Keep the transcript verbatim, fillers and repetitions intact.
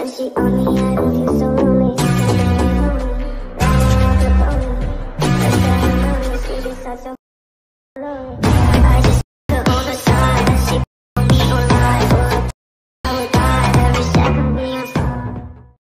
When she on me, I don't feel so lonely. Riding off the pony, first time on me, she decides so lonely.